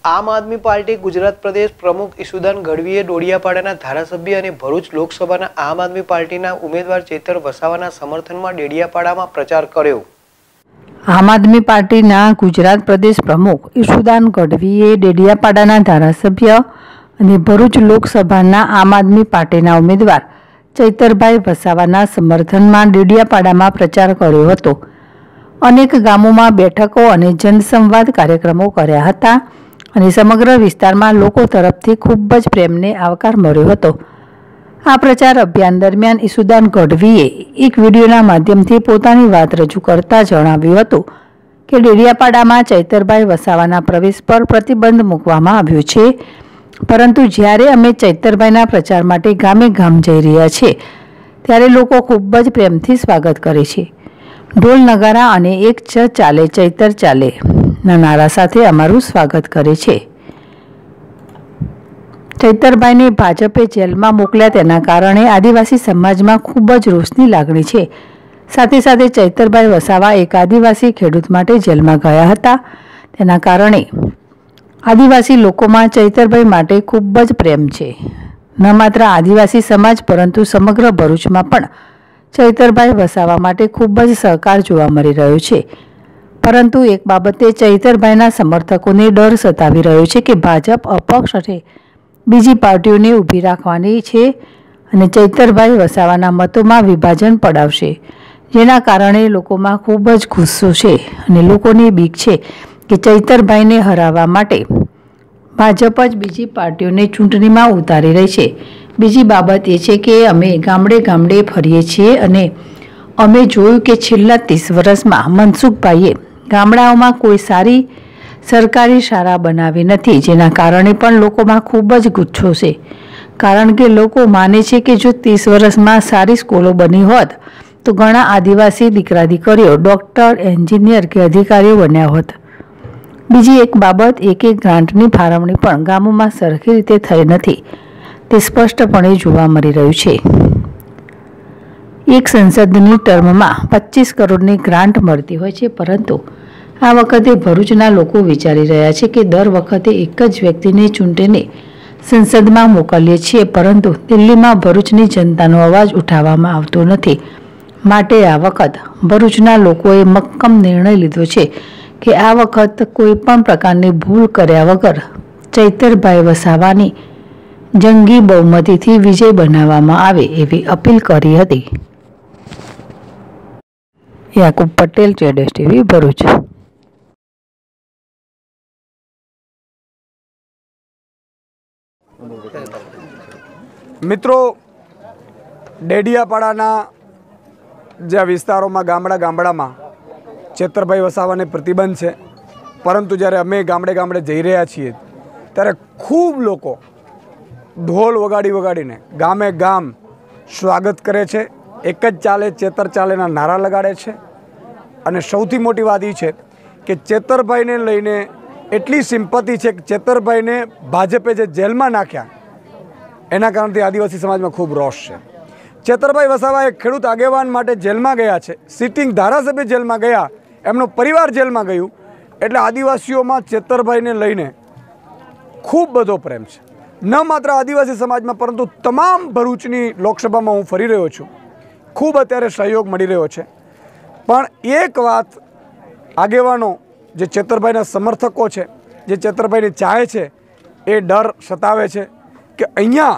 આમ આદમી પાર્ટી ગુજરાત પ્રદેશ પ્રમુખ ઈશુદાન ગઢવીએ ડોડિયાપાડાના ધારાસભ્ય અને ભરૂચ લોકસભાના આમ આદમી પાર્ટીના ઉમેદવાર ચેતર વસાવાના સમર્થનમાં ડેડિયાપાડામાં પ્રચાર કર્યો। આમ આદમી પાર્ટીના ગુજરાત પ્રદેશ પ્રમુખ ઈશુદાન ગઢવીએ ડેડિયાપાડાના ધારાસભ્ય અને ભરૂચ લોકસભાના આમ આદમી પાર્ટીના ઉમેદવાર ચૈતરભાઈ વસાવાના સમર્થનમાં ડેડિયાપાડામાં પ્રચાર કર્યો હતો। અનેક ગામોમાં બેઠકો અને જનસંવાદ કાર્યક્રમો કર્યા હતા અને સમગ્ર વિસ્તારમાં લોકો તરફથી ખૂબ જ પ્રેમને આવકાર મળ્યો હતો। આ પ્રચાર અભિયાન દરમિયાન ઈશુદાન ગઢવીએ એક વિડીયોના માધ્યમથી પોતાની વાત રજૂ કરતા જણાવ્યું હતું કે ડેડિયાપાડામાં ચૈતરભાઈ વસાવાના પ્રવેશ પર પ્રતિબંધ મૂકવામાં આવ્યો છે, પરંતુ જ્યારે અમે ચૈતરભાઈના પ્રચાર માટે ગામે ગામ જઈ રહ્યા છીએ ત્યારે લોકો ખૂબ જ પ્રેમથી સ્વાગત કરે છે। ઢોલ નગારા અને એક ચ ચાલે ચૈતર ચાલે ના નારા સાથે અમારું સ્વાગત કરે છે। ચૈતરભાઈને ભાજપે જેલમાં મોકલ્યા તેના કારણે આદિવાસી સમાજમાં ખૂબ જ રોષની લાગણી છે। સાથે સાથે ચૈતરભાઈ વસાવા એક આદિવાસી ખેડૂત માટે જેલમાં ગયા હતા, તેના કારણે આદિવાસી લોકોમાં ચૈતરભાઈ માટે ખૂબ જ પ્રેમ છે। ન માત્ર આદિવાસી સમાજ પરંતુ સમગ્ર ભરૂચમાં પણ ચૈતરભાઈ વસાવા માટે ખૂબ જ સહકાર જોવા મળી રહ્યો છે, પરંતુ એક બાબતે ચૈતરભાઈના સમર્થકોને ડર સતાવી રહ્યો છે કે ભાજપ અપક્ષ અને બીજી પાર્ટીઓને ઊભી રાખવાની છે અને ચૈતરભાઈ વસાવાના મતોમાં વિભાજન પડાવશે, જેના કારણે લોકોમાં ખૂબ જ ગુસ્સો છે અને લોકોને બીક છે કે ચૈતરભાઈને હરાવવા માટે ભાજપ જ બીજી પાર્ટીઓને ચૂંટણીમાં ઉતારી રહી છે। બીજી બાબત એ છે કે અમે ગામડે ગામડે ફરીએ છીએ અને અમે જોયું કે છેલ્લા 30 વર્ષમાં મનસુખભાઈએ ગામડાઓમાં કોઈ સારી સરકારી શાળા બનાવી નથી, જેના કારણે પણ લોકોમાં ખૂબ જ ગુસ્સો છે, કારણ કે લોકો માને છે કે જો 30 વર્ષમાં સારી સ્કૂલો બની હોત તો ઘણા આદિવાસી દીકરા દીકરીઓ ડૉક્ટર, એન્જિનિયર કે અધિકારીઓ બન્યા હોત। બીજી એક બાબત એ કે ગ્રાન્ટની ફાળવણી પણ ગામોમાં સરખી રીતે થઈ નથી, તે સ્પષ્ટપણે જોવા મળી રહ્યું છે। એક સંસદની ટર્મમાં 25 કરોડની ગ્રાન્ટ મળતી હોય છે, પરંતુ આ વખતે ભરૂચના લોકો વિચારી રહ્યા છે કે દર વખતે એક જ વ્યક્તિને ચૂંટીને સંસદમાં મોકલીએ છીએ, પરંતુ દિલ્હીમાં ભરૂચની જનતાનો અવાજ ઉઠાવવામાં આવતો નથી। માટે આ વખત ભરૂચના લોકોએ મક્કમ નિર્ણય લીધો છે કે આ વખત કોઈ પણ પ્રકારની ભૂલ કર્યા વગર ચૈતરભાઈ વસાવાની જંગી બહુમતીથી વિજય બનાવવામાં આવે એવી અપીલ કરી હતી। યાકુબ પટેલ, જેડેશ ટીવી, ભરૂચ। મિત્રો, ડેડિયાપાડાના જે વિસ્તારોમાં ગામડામાં ચૈતરભાઈ વસાવાને પ્રતિબંધ છે, પરંતુ જ્યારે અમે ગામડે ગામડે જઈ રહ્યા છીએ ત્યારે ખૂબ લોકો ઢોલ વગાડીને ગામે ગામ સ્વાગત કરે છે, એક જ ચાલે ચેતર ચાલેના નારા લગાડે છે। અને સૌથી મોટી વાત એ છે કે ચેતરભાઈને લઈને એટલી સિમ્પથી છે કે ચેતરભાઈને ભાજપે જે જેલમાં નાખ્યા એના કારણથી આદિવાસી સમાજમાં ખૂબ રોષ છે। ચેતરભાઈ વસાવા એક ખેડૂત આગેવાન માટે જેલમાં ગયા છે, સિટિંગ ધારાસભ્ય જેલમાં ગયા, એમનો પરિવાર જેલમાં ગયું, એટલે આદિવાસીઓમાં ચેતરભાઈને લઈને ખૂબ બધો પ્રેમ છે। ન માત્ર આદિવાસી સમાજમાં પરંતુ તમામ ભરૂચની લોકસભામાં હું ફરી રહ્યો છું, ખૂબ અત્યારે સહયોગ મળી રહ્યો છે। પણ એક વાત આગેવાનો જે ચેતરભાઈના સમર્થકો છે, જે ચેતરભાઈને ચાહે છે, એ ડર સતાવે છે કે અહીંયા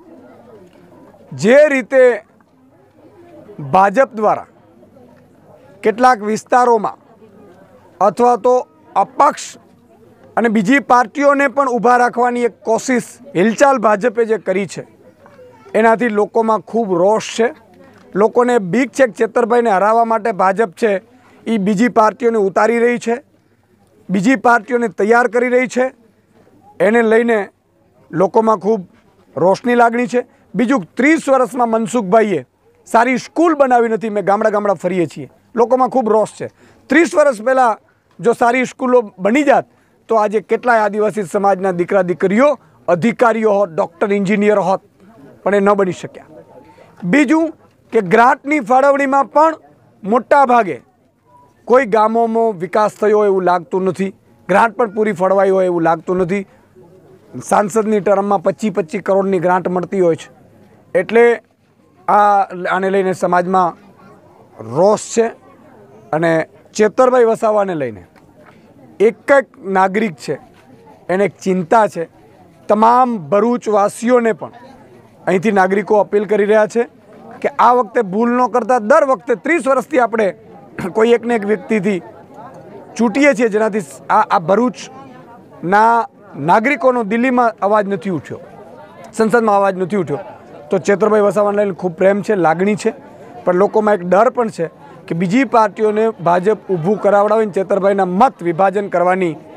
જે રીતે ભાજપ દ્વારા કેટલાક વિસ્તારોમાં અથવા તો અપક્ષ અને બીજી પાર્ટીઓને પણ ઊભા રાખવાની એક કોશિશ હિલચાલ ભાજપે જે કરી છે, એનાથી લોકોમાં ખૂબ રોષ છે। લોકોને બીક છે કે ચેતરભાઈને હરાવવા માટે ભાજપ છે એ બીજી પાર્ટીઓને ઉતારી રહી છે, બીજી પાર્ટીઓને તૈયાર કરી રહી છે, એને લઈને લોકોમાં ખૂબ રોષની લાગણી છે। બીજું, 30 વર્ષમાં મનસુખભાઈએ સારી સ્કૂલ બનાવી નથી। મેં ગામડા ફરીએ છીએ, લોકોમાં ખૂબ રોષ છે। 30 વર્ષ પહેલાં જો સારી સ્કૂલો બની જાત તો આજે કેટલાય આદિવાસી સમાજના દીકરા દીકરીઓ અધિકારીઓ હોત, ડૉક્ટર, એન્જિનિયર હોત, પણ એ ન બની શક્યા। બીજું કે ગ્રાન્ટની ફાળવણીમાં પણ મોટા ભાગે કોઈ ગામોમાં વિકાસ થયો એવું લાગતું નથી। ગ્રાન્ટ પણ પૂરી ફળવાઈ હોય એવું લાગતું નથી. સાંસદની ટર્મમાં 25-25 કરોડની ગ્રાન્ટ મળતી હોય છે. એટલે આને લઈને સમાજમાં રોષ છે. અને ચેતરભાઈ વસાવાને લઈને એક નાગરિક છે એને એક ચિંતા છે. તમામ ભરૂચવાસીઓને પણ અહીંથી નાગરિકો અપીલ કરી રહ્યા છે કે આ વખતે ભૂલ ન કરતા દર વખતે 30 વર્ષથી આપણે કોઈ એકને એક વ્યક્તિથી ચૂંટીએ છીએ જેનાથી આ ભરૂચના નાગરિકોનો દિલ્હીમાં અવાજ નથી ઉઠ્યો, સંસદમાં અવાજ નથી ઉઠ્યો. તો ચેતરભાઈ વસાવાને લઈને ખૂબ પ્રેમ છે, લાગણી છે, પણ લોકોમાં એક ડર પણ છે કે બીજી પાર્ટીઓને ભાજપ ઊભું કરાવડાવીને ચેતરભાઈના મત વિભાજન કરવાની